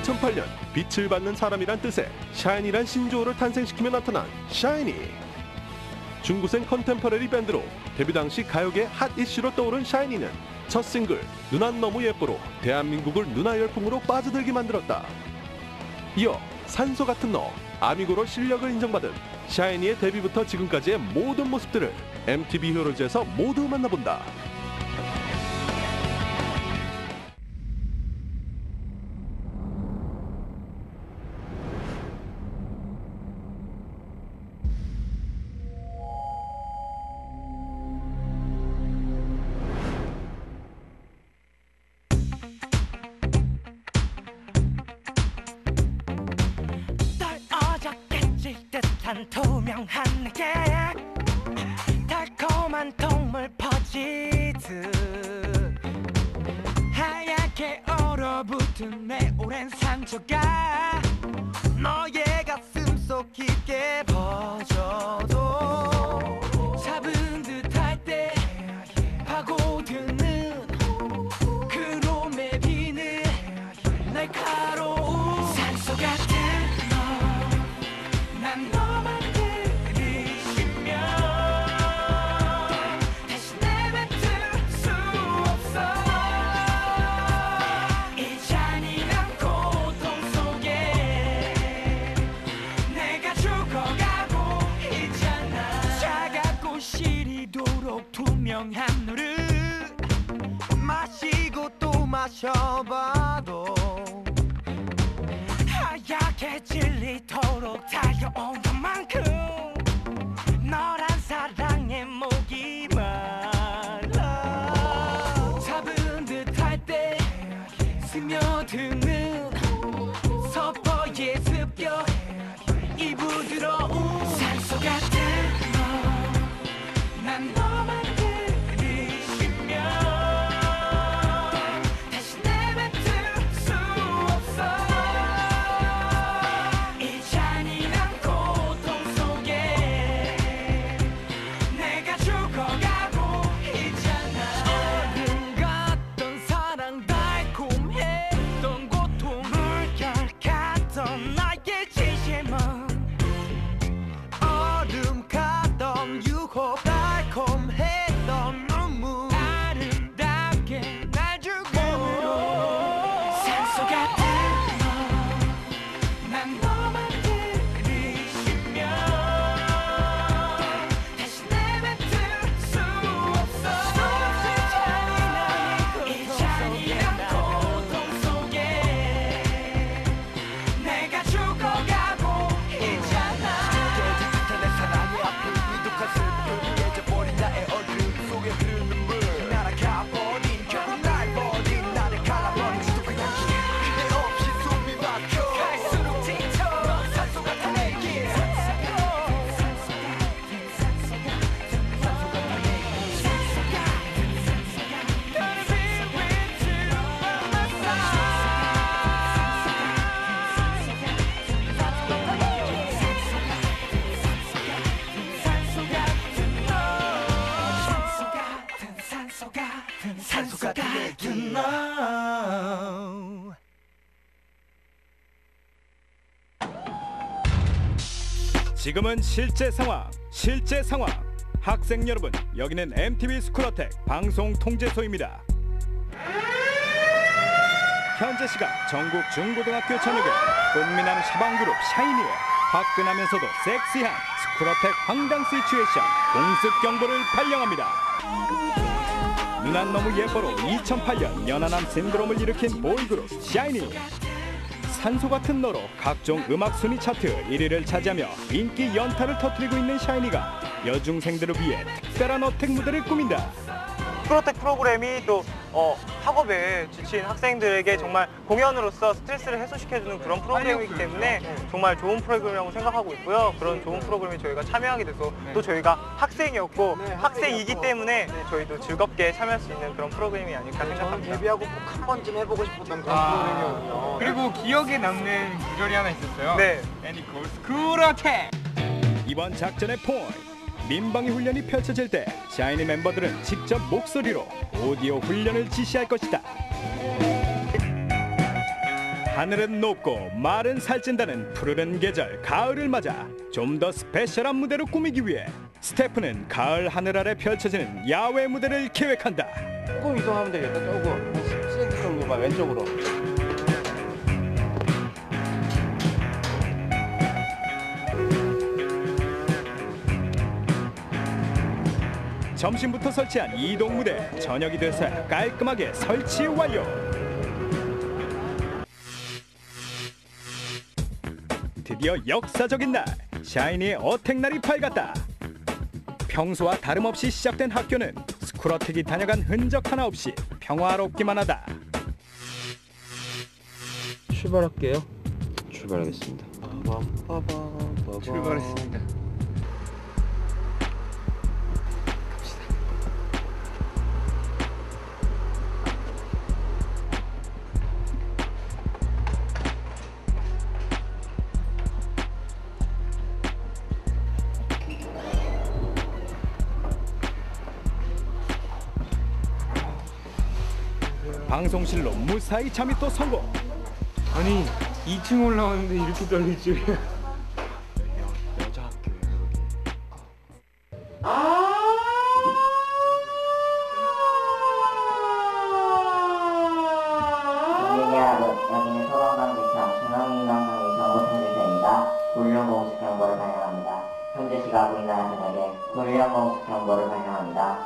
2008년 빛을 받는 사람이란 뜻의 샤이니란 신조어를 탄생시키며 나타난 샤이니. 중고생 컨템퍼러리 밴드로 데뷔 당시 가요계 핫 이슈로 떠오른 샤이니는 첫 싱글 누난 너무 예뻐로 대한민국을 누나 열풍으로 빠져들게 만들었다. 이어 산소 같은 너, 아미고로 실력을 인정받은 샤이니의 데뷔부터 지금까지의 모든 모습들을 MTV 히어로즈에서 모두 만나본다. 투명한 내게 달콤한 동물 퍼지듯 하얗게 얼어붙은 내 오랜 상처가 너의 가슴 속 깊게 퍼져도 잡은 듯할 때 파고드는 그롬의 비는 날카로운 산소 같은 난 너만 그리시며 다시 내뱉을 수 없어. 이 잔인한 고통 속에 내가 죽어가고 있잖아. 차갑고 시리도록 투명한 너를 마시고 또 마셔봐도 하얗게 질리도록 달려온 것만큼 너란 사랑의 목이 말라. 잡은 듯할 때 스며드는 서퍼의 습격 이 부드러운 산소 같은 너 난 너만 그리시며 다시 내뱉을 수 없어. 지금은 실제 상황. 학생 여러분, 여기는 MTV 스쿨어택 방송 통제소입니다. 현재 시각 전국 중고등학교 전역에 꽃미남 샤방그룹 샤이니의 화끈하면서도 섹시한 스쿨어택 황당 시츄에이션 공습 경보를 발령합니다. 누난 너무 예뻐로 2008년 연하남 신드롬을 일으킨 보이그룹 샤이니. 산소 같은 너로 각종 음악 순위 차트 1위를 차지하며 인기 연타를 터뜨리고 있는 샤이니가 여중생들을 위해 특별한 어택 무대를 꾸민다. 스쿨어택 프로그램이 또 학업에 지친 학생들에게 정말 공연으로서 스트레스를 해소시켜주는 그런 프로그램이기 때문에 정말 좋은 프로그램이라고 생각하고 있고요. 그런 좋은 프로그램에 저희가 참여하게 돼서 또 저희가 학생이었고 학생이기 때문에 저희도 즐겁게 참여할 수 있는 그런 프로그램이 아닐까 생각합니다. 데뷔하고 꼭 한 번쯤 해보고 싶었던 그런 프로그램이거든요. 그리고 기억에 남는 구절이 하나 있었어요. 네. 애니콜 스쿨어택! 이번 작전의 포인트, 민방위 훈련이 펼쳐질 때 샤이니 멤버들은 직접 목소리로 오디오 훈련을 지시할 것이다. 하늘은 높고 말은 살찐다는 푸르른 계절 가을을 맞아 좀 더 스페셜한 무대로 꾸미기 위해 스태프는 가을 하늘 아래 펼쳐지는 야외 무대를 계획한다. 조금 이동하면 되겠다. 조금 한 10cm 정도만 왼쪽으로. 점심부터 설치한 이동 무대, 저녁이 돼서야 깔끔하게 설치 완료. 드디어 역사적인 날, 샤이니의 어택날이 밝았다. 평소와 다름없이 시작된 학교는 스쿨어택이 다녀간 흔적 하나 없이 평화롭기만 하다. 출발할게요. 출발하겠습니다. 출발했습니다. 방송실로 무사히 잠입도 성공. 아니 2층 올라왔는데 이렇게 떨릴 줄이야. 여자 학교. 여기는 소방관계청 중앙민방송에서 오픈주소입니다. 훈련공습 경보를 발령합니다. 현재 시각 우리나라 전역에 훈련공습 경보를 발령합니다.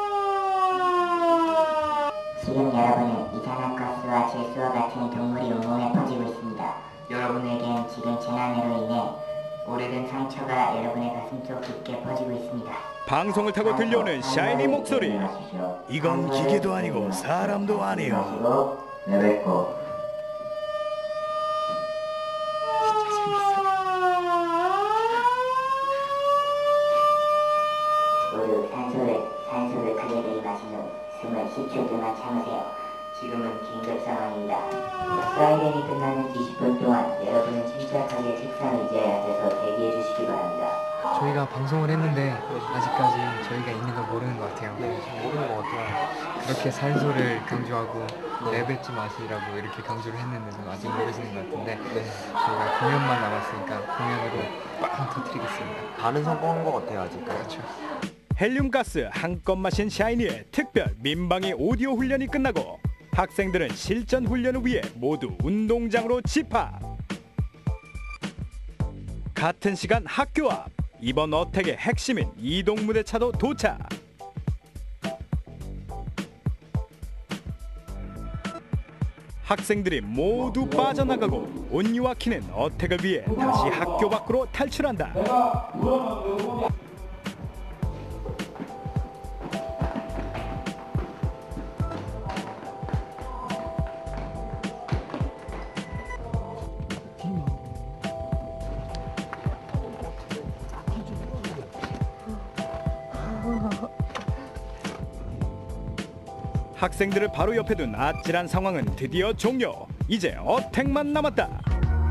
지금 여러분은 이산화가스와 질소와 같은 동물이 온몸에 퍼지고 있습니다. 여러분에겐 지금 재난으로 인해 오래된 상처가 여러분의 가슴 속 깊게 퍼지고 있습니다. 방송을 타고 들려오는 샤이니 목소리. 이건 기계도 아니고 사람도 아니요. 내뱉고 모두 산소를 크게 들이마신 후 숨을 10초 동안 참으세요. 지금은 긴급 상황입니다. 사이렌이 끝나는 20분 동안 여러분은 침착하게 책상 의자에 앉아서 대기해 주시기 바랍니다. 저희가 방송을 했는데 아직까지 저희가 있는 걸 모르는 것 같아요. 모르는 것 같아요. 그렇게 산소를 강조하고 내뱉지 마시라고 이렇게 강조를 했는데도 아직 모르시는 것 같은데 저희가 공연만 남았으니까 공연으로 빵 터뜨리겠습니다. 반은 성공한 것 같아요 아직까지. 그렇죠. 헬륨가스 한껏 마신 샤이니의 특별 민방위 오디오 훈련이 끝나고 학생들은 실전 훈련을 위해 모두 운동장으로 집합. 같은 시간 학교 앞, 이번 어택의 핵심인 이동무대차도 도착. 학생들이 모두 빠져나가고 온유와 키는 어택을 위해 다시 학교 밖으로 탈출한다. 학생들을 바로 옆에 둔 아찔한 상황은 드디어 종료. 이제 어택만 남았다.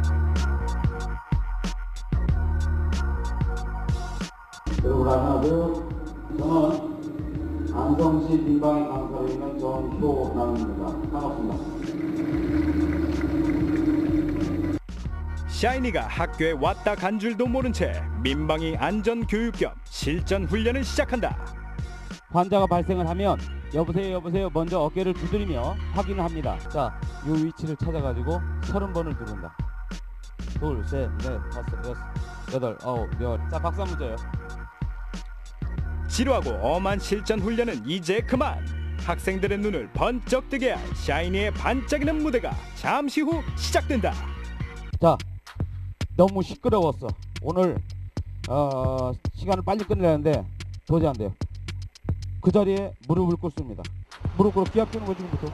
그리고 하나 저는 안성시 민방위 강사로 있는 정효남입니다. 반갑습니다. 샤이니가 학교에 왔다 간 줄도 모른 채 민방위 안전교육 겸 실전 훈련을 시작한다. 환자가 발생을 하면 여보세요 먼저 어깨를 두드리며 확인을 합니다. 자, 요 위치를 찾아가지고 30번을 누른다. 둘, 셋, 넷, 다섯, 여섯, 여덟, 아홉, 열. 자, 박수 한번 줘요. 지루하고 엄한 실전 훈련은 이제 그만. 학생들의 눈을 번쩍 뜨게 할 샤이니의 반짝이는 무대가 잠시 후 시작된다. 자, 너무 시끄러웠어. 오늘 시간을 빨리 끝내려는데 도저히 안 돼요. 그 자리에 무릎을 꿇습니다. 무릎 꿇고 기합 주는 거 지금부터.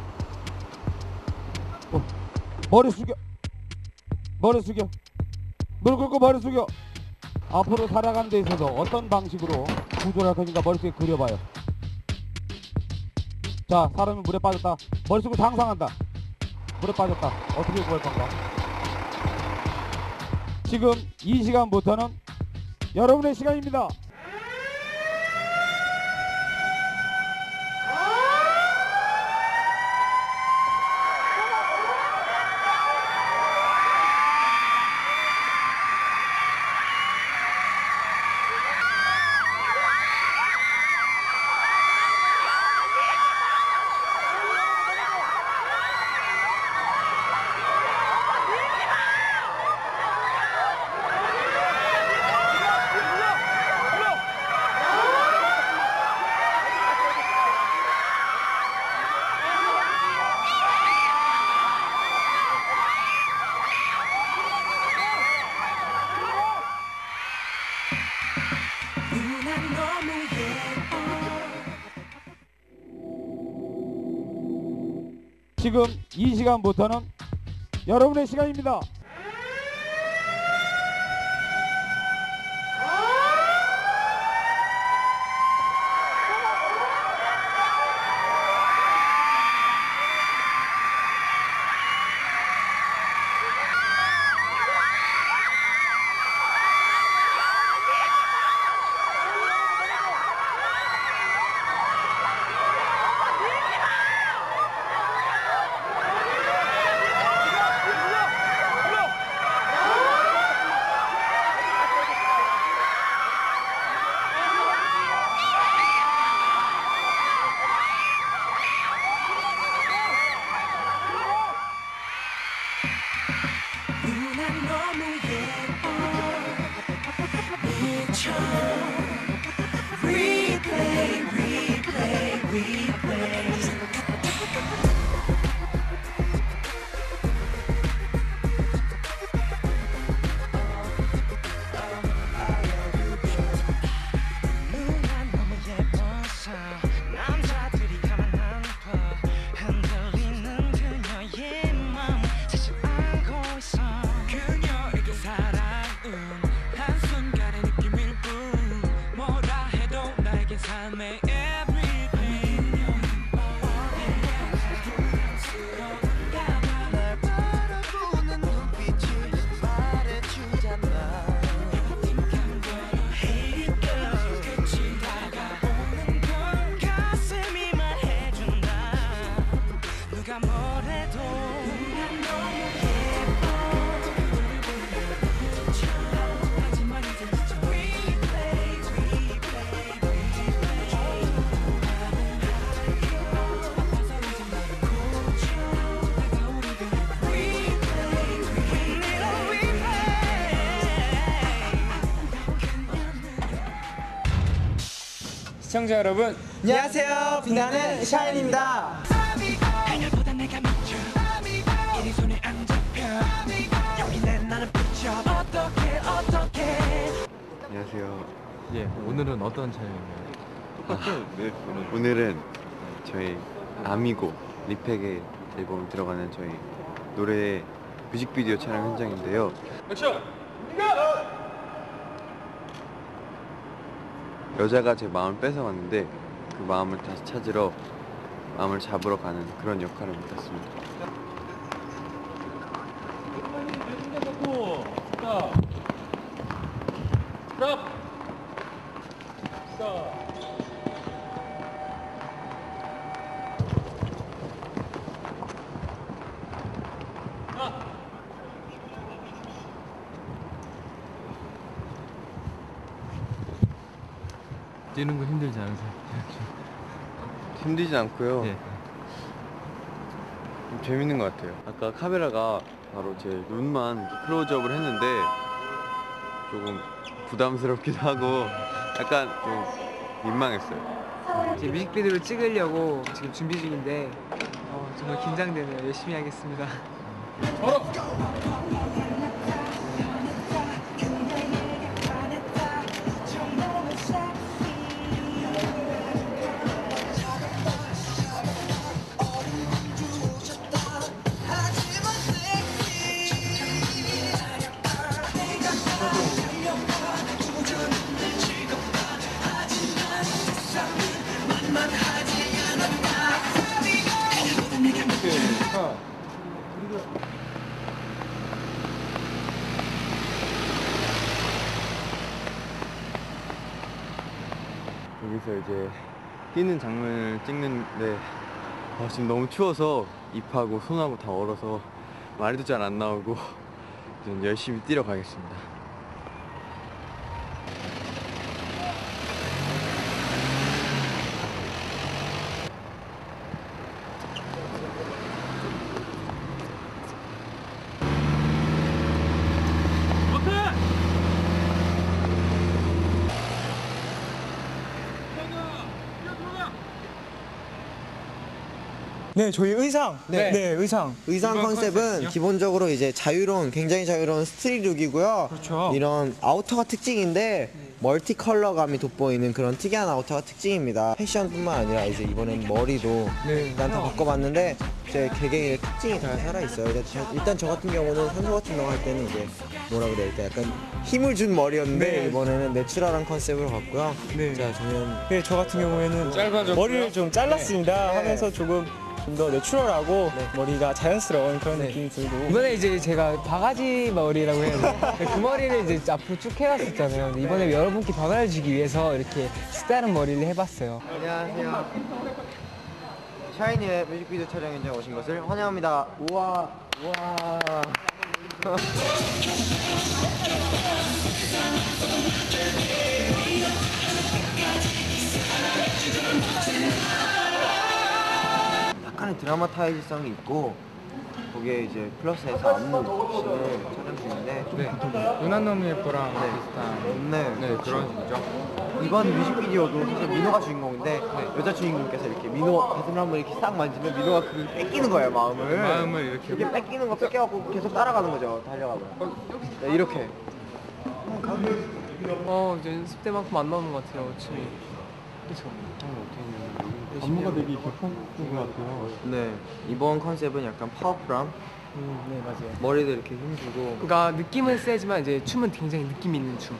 머리 숙여. 무릎 꿇고 머리 숙여. 앞으로 살아가는 데 있어서 어떤 방식으로 구조를 할 것인가 머릿속에 그려봐요. 자, 사람이 물에 빠졌다. 머릿속으로 상상한다. 물에 빠졌다. 어떻게 구할 건가? 지금 이 시간부터는 여러분의 시간입니다. 지금 이 시간부터는 여러분의 시간입니다. 시청자 여러분, 안녕하세요. 빛나는 샤인입니다. 안녕하세요. 예, 오늘은 어떤 촬영인가요? 똑같아요. 네, 오늘은 저희 아미고 리팩의 앨범 들어가는 저희 노래 뮤직비디오 촬영 현장인데요. 액션! 여자가 제 마음을 뺏어갔는데 그 마음을 다시 찾으러 마음을 잡으러 가는 그런 역할을 맡았습니다. 뛰는 거 힘들지 않으세요? 힘들지 않고요. 예. 좀 재밌는 것 같아요. 아까 카메라가 바로 제 눈만 클로즈업을 했는데 조금 부담스럽기도 하고 약간 좀 민망했어요. 이제 뮤직비디오를 찍으려고 지금 준비 중인데 정말 긴장되네요. 열심히 하겠습니다. 여기서 이제 뛰는 장면을 찍는데 지금 너무 추워서 입하고 손하고 다 얼어서 말도 잘 안 나오고 좀 열심히 뛰러 가겠습니다. 네, 저희 의상. 의상 의상 컨셉은 기본적으로 이제 굉장히 자유로운 스트릿 룩이고요. 그렇죠. 이런 아우터가 특징인데 멀티 컬러감이 돋보이는 그런 특이한 아우터가 특징입니다. 패션뿐만 아니라 이제 이번엔 머리도 일단 다 바꿔봤는데 제 개개인의 특징이 다 살아있어요. 일단 저 같은 경우는 산소 같은 운동 할 때는 이제 뭐라 그래야 될까 약간 힘을 준 머리였는데 이번에는 내추럴한 컨셉으로 갔고요. 자, 저는 저 같은 경우에는 머리를 좀 잘랐습니다. 하면서 조금 좀 더 내추럴하고 머리가 자연스러운 그런 느낌이 들고 이번에 이제 제가 바가지 머리라고 해야 되나? 그 머리를 이제 앞으로 쭉 해왔었잖아요. 근데 이번에 여러분께 변화를 주기 위해서 이렇게 색다른 머리를 해봤어요. 안녕하세요. 샤이니의 뮤직비디오 촬영 현장에 오신 것을 환영합니다. 우와, 우와. 약간의 드라마타이즈성이 있고 거기에 이제 플러스해서 안무 씬을 촬영 중인데 누나 너무 예뻐랑 비슷한 네, 그런 식이죠. 이번 뮤직비디오도 사실 민호가 주인공인데 여자 주인공께서 이렇게 민호 가슴을 한번 이렇게 싹 만지면 민호가 그걸 뺏기는 거예요, 마음을 이렇게 뺏기는 거 뺏겨갖고 계속 따라가는 거죠, 달려가고. 네, 이렇게. 이제 연습 때만큼 안 나오는 것 같아요, 춤이. 그렇죠. 안무가 되게 깊은 것 같아요. 네, 이번 컨셉은 약간 파워풀함. 네, 맞아요. 머리도 이렇게 힘주고. 그러니까 느낌은 세지만 이제 춤은 굉장히 느낌 있는 춤.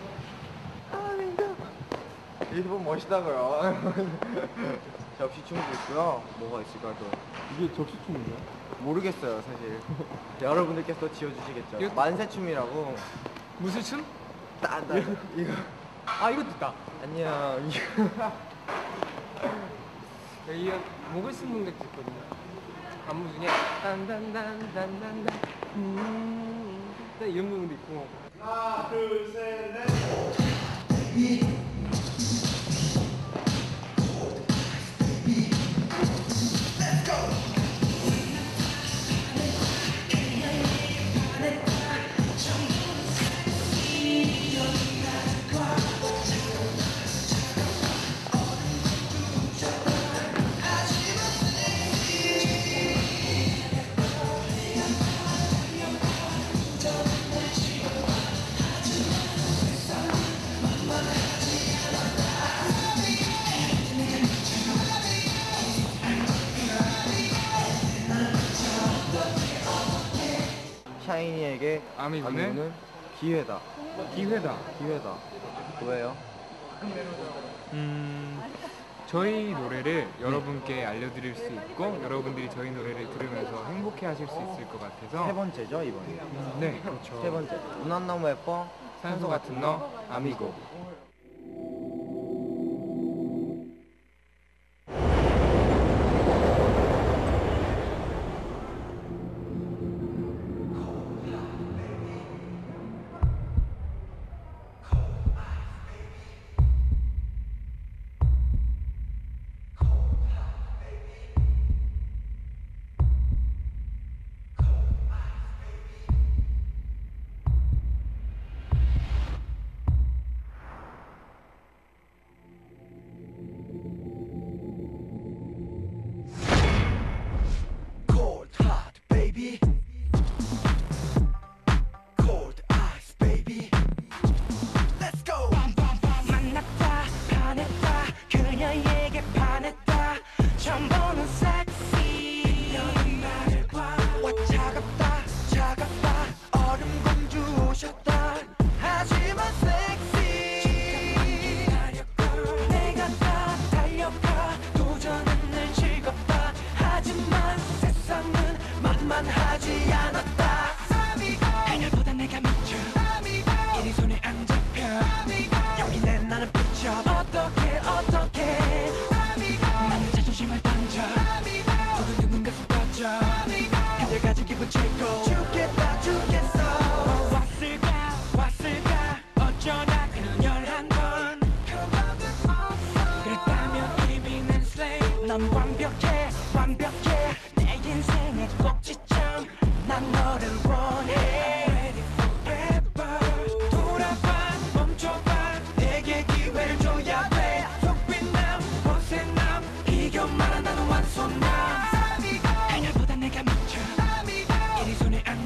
일본 멋있다고요. 접시 춤도 있고요. 뭐가 있을까 또? 이게 접시춤인가요? 모르겠어요, 사실. 여러분들께서 지어주시겠죠. 만세춤이라고. 무슨 춤? 이거. 아, 이것도 있다. 안녕. 이 목을 쓴 분들도 있거든요. 안무 중에 딴딴딴딴딴딴 이런 부분도 있고. 하나, 둘, 셋, 넷. 샤이니에게 아미고는 기회다. 기회다. 왜요? 저희 노래를 여러분께 알려드릴 수 있고 여러분들이 저희 노래를 들으면서 행복해하실 수 있을 것 같아서 세 번째죠, 이번에. 네, 그렇죠. 세 번째. 눈안 너무 예뻐. 산소 같은 너 아미고.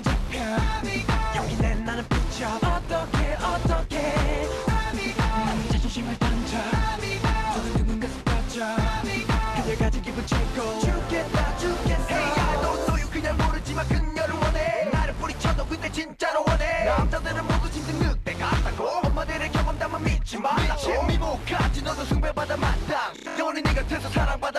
어떻게 잊지 말라고 미모까지 너도 숭배받아 마땅 영원히 네 곁에서 사랑받아